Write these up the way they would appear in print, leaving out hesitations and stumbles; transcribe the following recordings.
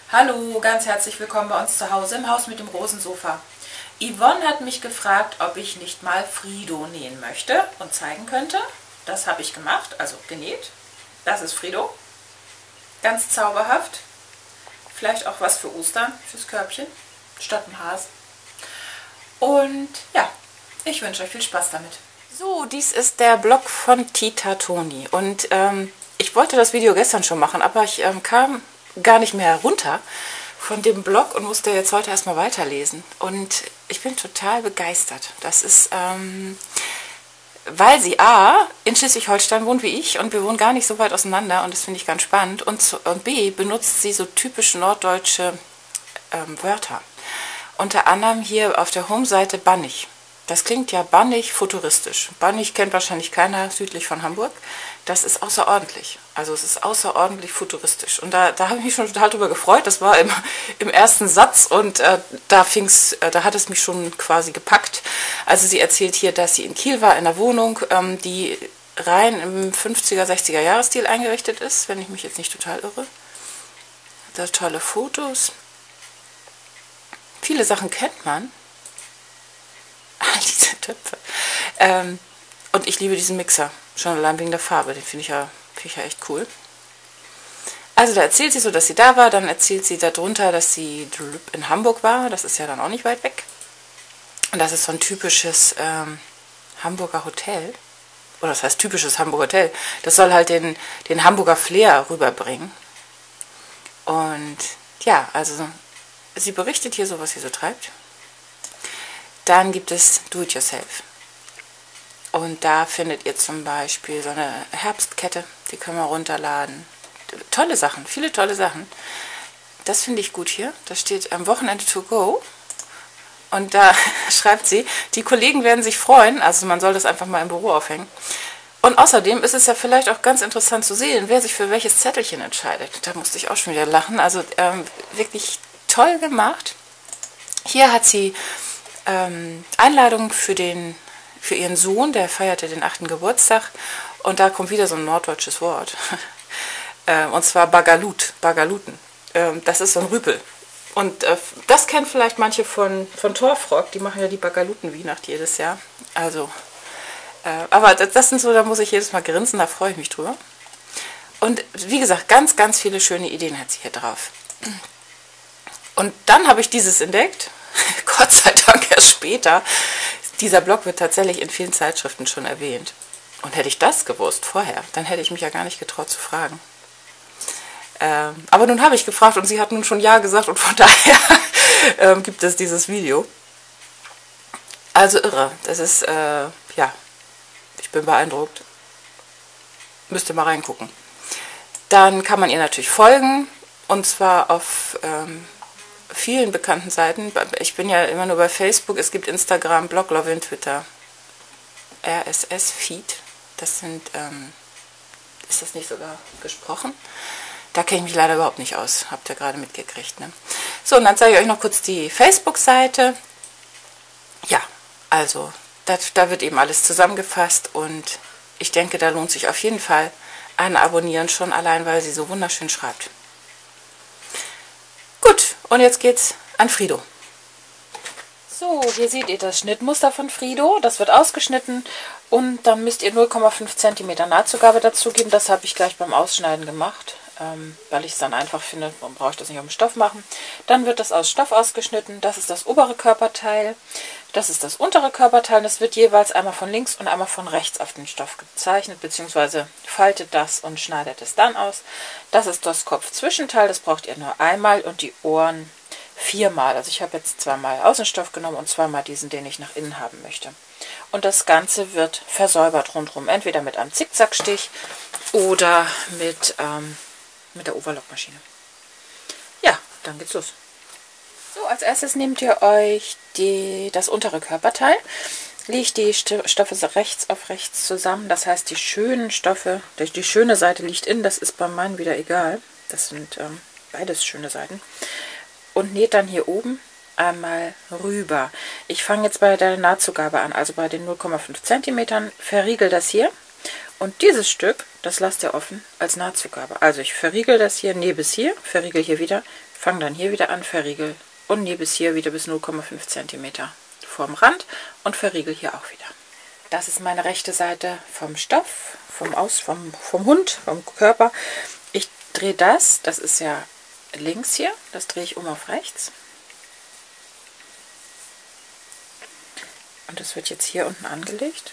Hallo, ganz herzlich willkommen bei uns zu Hause im Haus mit dem Rosensofa. Yvonne hat mich gefragt, ob ich nicht mal Frido nähen möchte und zeigen könnte. Das habe ich gemacht, also genäht. Das ist Frido. Ganz zauberhaft. Vielleicht auch was für Ostern, fürs Körbchen, statt ein Hasen. Und ja, ich wünsche euch viel Spaß damit. So, dies ist der Blog von Tita Toni. Und ich wollte das Video gestern schon machen, aber ich kam gar nicht mehr runter von dem Blog und musste jetzt heute erstmal weiterlesen. Und ich bin total begeistert. Das ist, weil sie A, in Schleswig-Holstein wohnt wie ich und wir wohnen gar nicht so weit auseinander und das finde ich ganz spannend. Und B, benutzt sie so typisch norddeutsche Wörter. Unter anderem hier auf der Home-Seite Bannig. Das klingt ja bannig futuristisch. Bannig kennt wahrscheinlich keiner südlich von Hamburg. Das ist außerordentlich. Also es ist außerordentlich futuristisch. Und da habe ich mich schon total drüber gefreut. Das war im ersten Satz und da hat es mich schon quasi gepackt. Also sie erzählt hier, dass sie in Kiel war, in einer Wohnung, die rein im 50er, 60er Jahresstil eingerichtet ist, wenn ich mich jetzt nicht total irre. Da tolle Fotos. Viele Sachen kennt man. All diese Töpfe. Und ich liebe diesen Mixer. Schon allein wegen der Farbe. Den finde ich ja echt cool. Also da erzählt sie so, dass sie da war. Dann erzählt sie darunter, dass sie in Hamburg war. Das ist ja dann auch nicht weit weg. Und das ist so ein typisches Hamburger Hotel. Oder das heißt typisches Hamburger Hotel. Das soll halt den Hamburger Flair rüberbringen. Und ja, also sie berichtet hier so, was sie so treibt. Dann gibt es Do-it-yourself. Und da findet ihr zum Beispiel so eine Herbstkette, die können wir runterladen. Tolle Sachen, viele tolle Sachen. Das finde ich gut hier. Das steht am Wochenende to go. Und da schreibt sie, die Kollegen werden sich freuen, also man soll das einfach mal im Büro aufhängen. Und außerdem ist es ja vielleicht auch ganz interessant zu sehen, wer sich für welches Zettelchen entscheidet. Da musste ich auch schon wieder lachen. Also wirklich toll gemacht. Hier hat sie Einladung für ihren Sohn, der feierte den 8. Geburtstag. Und da kommt wieder so ein norddeutsches Wort. Und zwar Bagalut, Bagaluten. Das ist so ein Rüpel. Und das kennen vielleicht manche von Torfrock. Die machen ja die Bagaluten-Weihnacht jedes Jahr. Also, aber das sind so, da muss ich jedes Mal grinsen, da freue ich mich drüber. Und wie gesagt, ganz, ganz viele schöne Ideen hat sie hier drauf. Und dann habe ich dieses entdeckt. Gott sei Dank erst später. Dieser Blog wird tatsächlich in vielen Zeitschriften schon erwähnt. Und hätte ich das gewusst vorher, dann hätte ich mich ja gar nicht getraut zu fragen. Aber nun habe ich gefragt und sie hat nun schon Ja gesagt und von daher gibt es dieses Video. Also irre. Das ist, ja, ich bin beeindruckt. Müsst ihr mal reingucken. Dann kann man ihr natürlich folgen und zwar auf vielen bekannten Seiten. Ich bin ja immer nur bei Facebook. Es gibt Instagram, Blog, Lovin, Twitter, RSS-Feed. Das sind, ist das nicht sogar gesprochen? Da kenne ich mich leider überhaupt nicht aus. Habt ihr gerade mitgekriegt, ne? So, und dann zeige ich euch noch kurz die Facebook-Seite. Ja, also, da wird eben alles zusammengefasst und ich denke, da lohnt sich auf jeden Fall ein Abonnieren schon allein, weil sie so wunderschön schreibt. Gut, und jetzt geht's an Frido. So, hier seht ihr das Schnittmuster von Frido. Das wird ausgeschnitten und dann müsst ihr 0,5 cm Nahtzugabe dazugeben. Das habe ich gleich beim Ausschneiden gemacht, weil ich es dann einfach finde, dann brauche ich das nicht auf dem Stoff machen. Dann wird das aus Stoff ausgeschnitten. Das ist das obere Körperteil. Das ist das untere Körperteil. Das wird jeweils einmal von links und einmal von rechts auf den Stoff gezeichnet, beziehungsweise faltet das und schneidet es dann aus. Das ist das Kopfzwischenteil. Das braucht ihr nur einmal und die Ohren 4-mal. Also ich habe jetzt 2-mal Außenstoff genommen und 2-mal diesen, den ich nach innen haben möchte. Und das Ganze wird versäubert rundherum, entweder mit einem Zickzackstich oder mit der Overlockmaschine. Ja, dann geht's los. So, als erstes nehmt ihr euch das untere Körperteil, legt die Stoffe rechts auf rechts zusammen. Das heißt, die schönen Stoffe, die schöne Seite liegt innen, das ist bei meinen wieder egal. Das sind beides schöne Seiten. Und näht dann hier oben einmal rüber. Ich fange jetzt bei der Nahtzugabe an, also bei den 0,5 cm, verriegel das hier Und dieses Stück, das lasst ihr offen als Nahtzugabe. Also ich verriegel das hier, nähe bis hier, verriegel hier wieder, fange dann hier wieder an, verriegel und nähe bis hier wieder bis 0,5 cm vorm Rand und verriegel hier auch wieder. Das ist meine rechte Seite vom Stoff, vom Hund, vom Körper. Ich drehe das ist ja links hier, das drehe ich um auf rechts. Und das wird jetzt hier unten angelegt.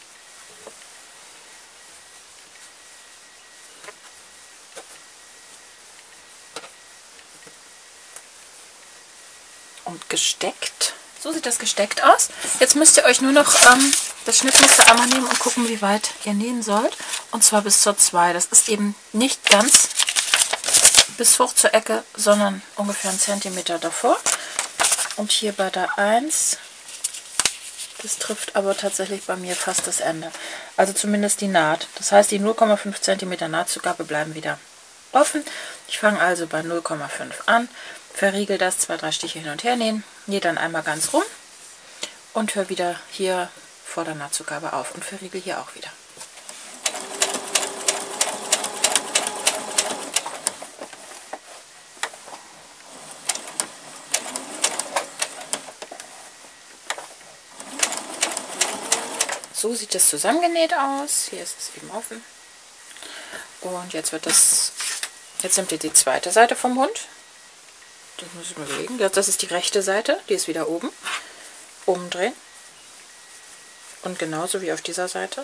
Und gesteckt. So sieht das gesteckt aus. Jetzt müsst ihr euch nur noch das Schnittmuster einmal nehmen und gucken, wie weit ihr nähen sollt. Und zwar bis zur 2. Das ist eben nicht ganz bis hoch zur Ecke, sondern ungefähr 1 cm davor. Und hier bei der 1, das trifft aber tatsächlich bei mir fast das Ende. Also zumindest die Naht. Das heißt, die 0,5 cm Nahtzugabe bleiben wieder offen. Ich fange also bei 0,5 an. Verriegel das, 2-3 Stiche hin und her nähen, nähe dann einmal ganz rum und höre wieder hier vor der Nahtzugabe auf und verriegel hier auch wieder. So sieht es zusammengenäht aus. Hier ist es eben offen. Und jetzt nehmt ihr die zweite Seite vom Hund. Das muss ich mal überlegen. Das ist die rechte Seite, die ist wieder oben. Umdrehen. Und genauso wie auf dieser Seite.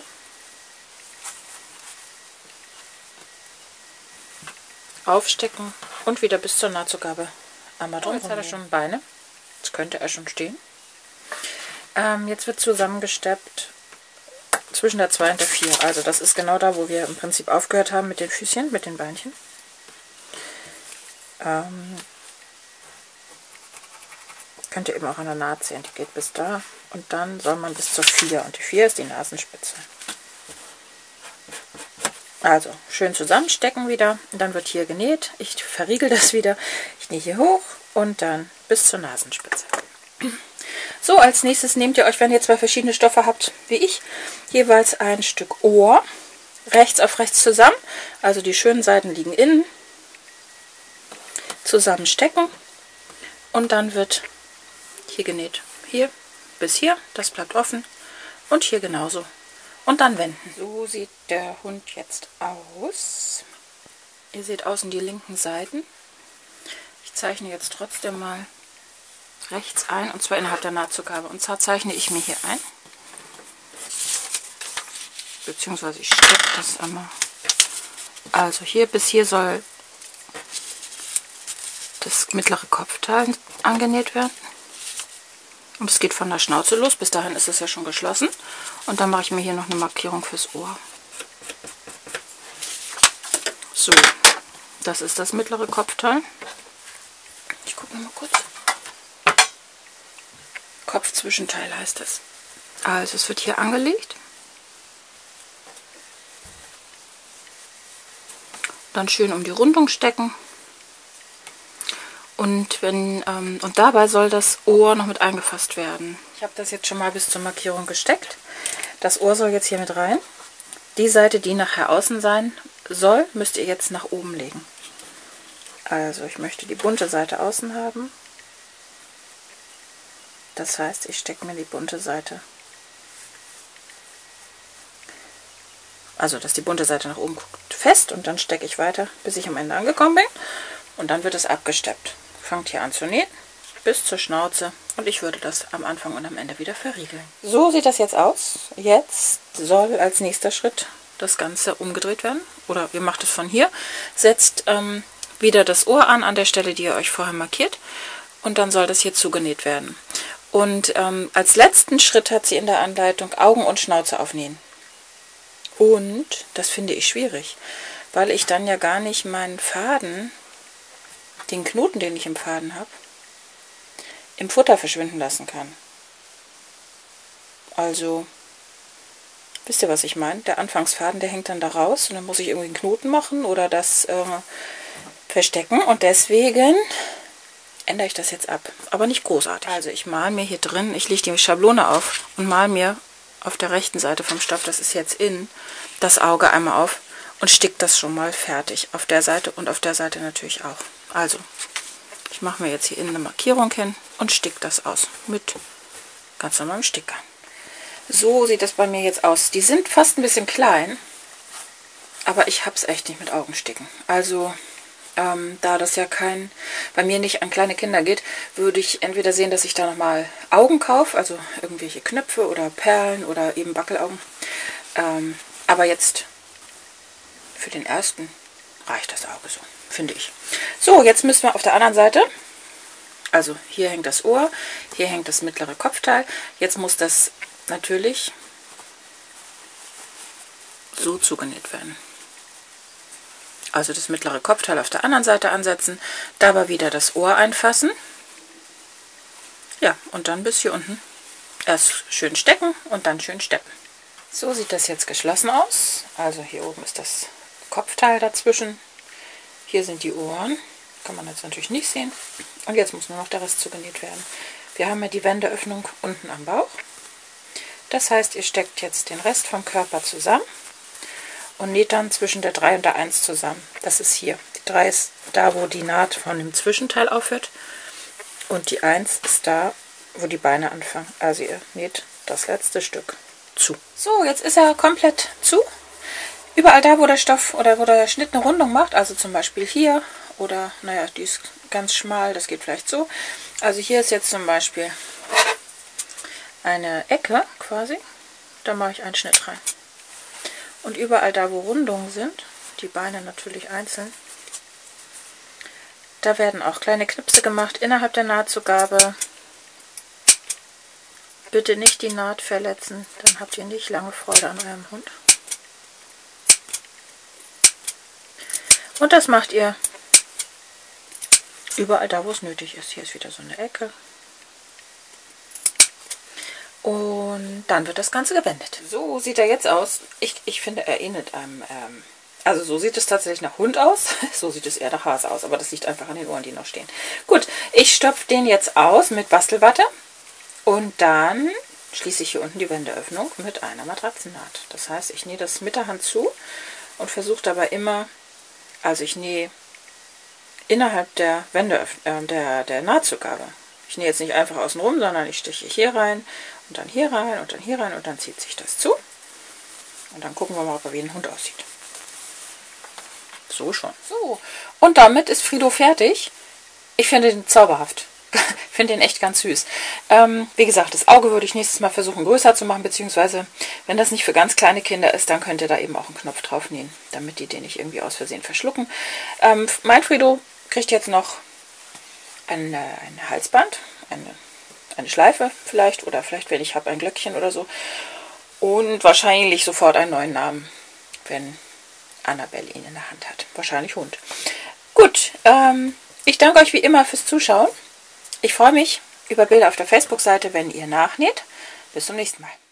Aufstecken und wieder bis zur Nahtzugabe einmal drum. Jetzt hat er schon Beine. Jetzt könnte er schon stehen. Jetzt wird zusammengesteppt zwischen der 2 und der 4. Also das ist genau da, wo wir im Prinzip aufgehört haben mit den Füßchen, mit den Beinchen. Könnt ihr eben auch an der Naht sehen, die geht bis da und dann soll man bis zur 4 und die 4 ist die Nasenspitze. Also schön zusammenstecken wieder und dann wird hier genäht. Ich verriegel das wieder, ich nähe hier hoch und dann bis zur Nasenspitze. So, als nächstes nehmt ihr euch, wenn ihr 2 verschiedene Stoffe habt wie ich, jeweils ein Stück Ohr, rechts auf rechts zusammen, also die schönen Seiten liegen innen, zusammenstecken und dann wird hier genäht. Hier bis hier, das bleibt offen und hier genauso. Und dann wenden. So sieht der Hund jetzt aus. Ihr seht außen die linken Seiten. Ich zeichne jetzt trotzdem mal rechts ein, und zwar innerhalb der Nahtzugabe. Und zwar zeichne ich mir hier ein. Beziehungsweise ich stecke das einmal. Also hier bis hier soll das mittlere Kopfteil angenäht werden. Und es geht von der Schnauze los, bis dahin ist es ja schon geschlossen. Und dann mache ich mir hier noch eine Markierung fürs Ohr. So, das ist das mittlere Kopfteil. Ich gucke mal kurz. Kopfzwischenteil heißt es. Also es wird hier angelegt. Dann schön um die Rundung stecken. Und dabei soll das Ohr noch mit eingefasst werden. Ich habe das jetzt schon mal bis zur Markierung gesteckt. Das Ohr soll jetzt hier mit rein. Die Seite, die nachher außen sein soll, müsst ihr jetzt nach oben legen. Also ich möchte die bunte Seite außen haben. Das heißt, ich stecke mir die bunte Seite. Also, dass die bunte Seite nach oben guckt, fest und dann stecke ich weiter, bis ich am Ende angekommen bin. Und dann wird es abgesteppt. Fangt hier an zu nähen, bis zur Schnauze. Und ich würde das am Anfang und am Ende wieder verriegeln. So sieht das jetzt aus. Jetzt soll als nächster Schritt das Ganze umgedreht werden. Oder ihr macht es von hier. Setzt wieder das Ohr an der Stelle, die ihr euch vorher markiert. Und dann soll das hier zugenäht werden. Und als letzten Schritt hat sie in der Anleitung Augen und Schnauze aufnähen. Und das finde ich schwierig, weil ich dann ja gar nicht meinen Faden, den Knoten, den ich im Faden habe, im Futter verschwinden lassen kann. Also, wisst ihr, was ich meine? Der Anfangsfaden, der hängt dann da raus und dann muss ich irgendwie einen Knoten machen oder das verstecken. Und deswegen ändere ich das jetzt ab. Aber nicht großartig. Also ich male mir hier drin, ich lege die Schablone auf und male mir auf der rechten Seite vom Stoff, das ist jetzt innen, das Auge einmal auf und stick das schon mal fertig. Auf der Seite und auf der Seite natürlich auch. Also, ich mache mir jetzt hier innen eine Markierung hin und stick das aus mit ganz normalem Sticker. So sieht das bei mir jetzt aus. Die sind fast ein bisschen klein, aber ich habe es echt nicht mit Augensticken. Also, da das ja bei mir nicht an kleine Kinder geht, würde ich entweder sehen, dass ich da nochmal Augen kaufe, also irgendwelche Knöpfe oder Perlen oder eben Wackelaugen. Aber jetzt für den ersten reicht das Auge so, finde ich. So, jetzt müssen wir auf der anderen Seite, also hier hängt das Ohr, hier hängt das mittlere Kopfteil. Jetzt muss das natürlich so zugenäht werden. Also das mittlere Kopfteil auf der anderen Seite ansetzen, dabei wieder das Ohr einfassen. Ja, und dann bis hier unten. Erst schön stecken und dann schön steppen. So sieht das jetzt geschlossen aus. Also hier oben ist das Kopfteil dazwischen. Hier sind die Ohren. Kann man jetzt natürlich nicht sehen. Und jetzt muss nur noch der Rest zugenäht werden. Wir haben ja die Wendeöffnung unten am Bauch. Das heißt, ihr steckt jetzt den Rest vom Körper zusammen und näht dann zwischen der 3 und der 1 zusammen. Das ist hier. Die 3 ist da, wo die Naht von dem Zwischenteil aufhört. Und die 1 ist da, wo die Beine anfangen. Also ihr näht das letzte Stück zu. So, jetzt ist er komplett zu. Überall da, wo der Stoff oder wo der Schnitt eine Rundung macht, also zum Beispiel hier oder, naja, die ist ganz schmal, das geht vielleicht so. Also hier ist jetzt zum Beispiel eine Ecke quasi. Da mache ich einen Schnitt rein. Und überall da, wo Rundungen sind, die Beine natürlich einzeln, da werden auch kleine Knipse gemacht innerhalb der Nahtzugabe. Bitte nicht die Naht verletzen, dann habt ihr nicht lange Freude an eurem Hund. Und das macht ihr überall da, wo es nötig ist. Hier ist wieder so eine Ecke. Und dann wird das Ganze gewendet. So sieht er jetzt aus. Ich finde, er ähnelt einem, also so sieht es tatsächlich nach Hund aus. So sieht es eher nach Hase aus, aber das liegt einfach an den Ohren, die noch stehen. Gut, ich stopfe den jetzt aus mit Bastelwatte und dann schließe ich hier unten die Wendeöffnung mit einer Matratzennaht. Das heißt, ich nähe das mit der Hand zu und versuche dabei immer, also ich nähe innerhalb der der Nahtzugabe. Ich nähe jetzt nicht einfach außen rum, sondern ich stiche hier rein und dann hier rein und dann hier rein und dann zieht sich das zu. Und dann gucken wir mal, ob er wie ein Hund aussieht. So schon. So, und damit ist Frido fertig. Ich finde den zauberhaft. Ich finde den echt ganz süß. Wie gesagt, das Auge würde ich nächstes Mal versuchen größer zu machen, beziehungsweise wenn das nicht für ganz kleine Kinder ist, dann könnt ihr da eben auch einen Knopf drauf nähen, damit die den nicht irgendwie aus Versehen verschlucken. Mein Frido kriegt jetzt noch ein Halsband, eine Schleife vielleicht, oder vielleicht, wenn ich habe, ein Glöckchen oder so. Und wahrscheinlich sofort einen neuen Namen, wenn Annabelle ihn in der Hand hat. Wahrscheinlich Hund. Gut, ich danke euch wie immer fürs Zuschauen. Ich freue mich über Bilder auf der Facebook-Seite, wenn ihr nachnäht. Bis zum nächsten Mal.